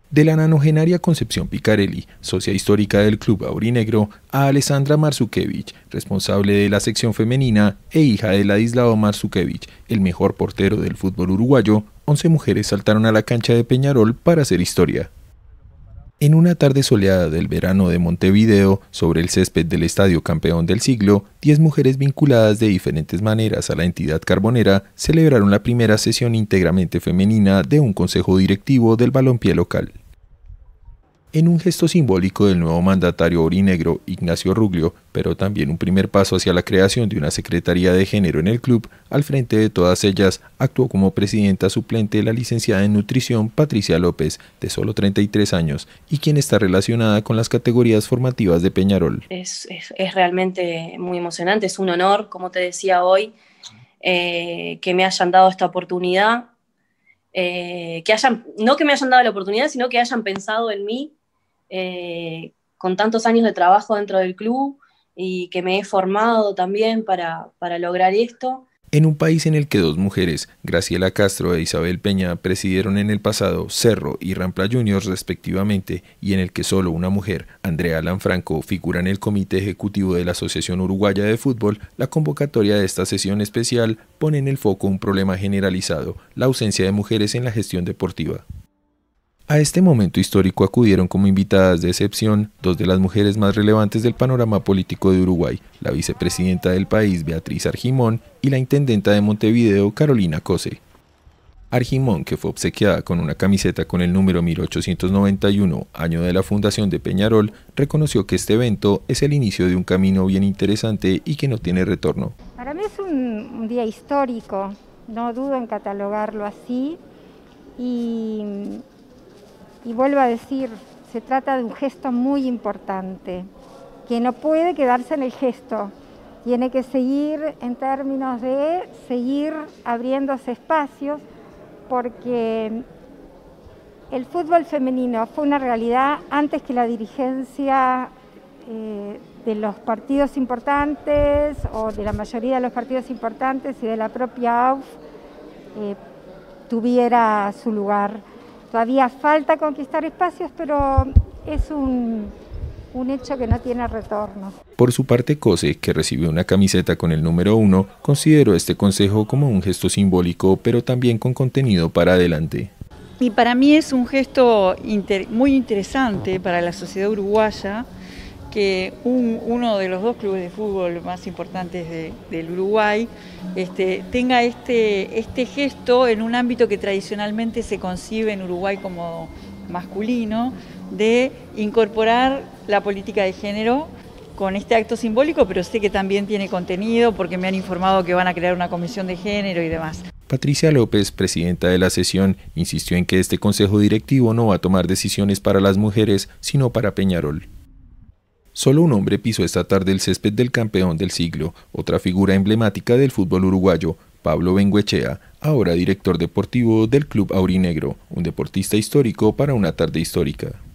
De la nanogenaria Concepción Picarelli, socia histórica del Club Aurinegro, a Alessandra Marzukiewicz, responsable de la sección femenina e hija de Ladislao Marzukiewicz, el mejor portero del fútbol uruguayo, 11 mujeres saltaron a la cancha de Peñarol para hacer historia. En una tarde soleada del verano de Montevideo, sobre el césped del Estadio Campeón del Siglo, 10 mujeres vinculadas de diferentes maneras a la entidad carbonera celebraron la primera sesión íntegramente femenina de un consejo directivo del balompié local. En un gesto simbólico del nuevo mandatario aurinegro Ignacio Ruglio, pero también un primer paso hacia la creación de una Secretaría de Género en el club, al frente de todas ellas actuó como presidenta suplente la licenciada en nutrición Patricia López, de solo 33 años, y quien está relacionada con las categorías formativas de Peñarol. Es realmente muy emocionante, es un honor, como te decía hoy, que me hayan dado esta oportunidad, no que me hayan dado la oportunidad, sino que hayan pensado en mí, con tantos años de trabajo dentro del club y que me he formado también para lograr esto. En un país en el que dos mujeres, Graciela Castro e Isabel Peña, presidieron en el pasado Cerro y Rampla Juniors respectivamente, y en el que solo una mujer, Andrea Lanfranco, figura en el comité ejecutivo de la Asociación Uruguaya de Fútbol, la convocatoria de esta sesión especial pone en el foco un problema generalizado, la ausencia de mujeres en la gestión deportiva. A este momento histórico acudieron como invitadas de excepción dos de las mujeres más relevantes del panorama político de Uruguay, la vicepresidenta del país Beatriz Argimón y la intendenta de Montevideo Carolina Cose. Argimón, que fue obsequiada con una camiseta con el número 1891, año de la fundación de Peñarol, reconoció que este evento es el inicio de un camino bien interesante y que no tiene retorno. Para mí es un día histórico, no dudo en catalogarlo así, y vuelvo a decir, se trata de un gesto muy importante, que no puede quedarse en el gesto, tiene que seguir en términos de seguir abriéndose espacios, porque el fútbol femenino fue una realidad antes que la dirigencia de los partidos importantes, o de la mayoría de los partidos importantes y de la propia AUF, tuviera su lugar. Todavía falta conquistar espacios, pero es un hecho que no tiene retorno. Por su parte, Cose, que recibió una camiseta con el número 1, consideró este consejo como un gesto simbólico, pero también con contenido para adelante. Y para mí es un gesto muy interesante para la sociedad uruguaya, que uno de los dos clubes de fútbol más importantes del Uruguay tenga este gesto en un ámbito que tradicionalmente se concibe en Uruguay como masculino, de incorporar la política de género con este acto simbólico, pero sé que también tiene contenido porque me han informado que van a crear una comisión de género y demás. Patricia López, presidenta de la sesión, insistió en que este consejo directivo no va a tomar decisiones para las mujeres, sino para Peñarol. Solo un hombre pisó esta tarde el césped del campeón del siglo, otra figura emblemática del fútbol uruguayo, Pablo Bengoechea, ahora director deportivo del Club Aurinegro, un deportista histórico para una tarde histórica.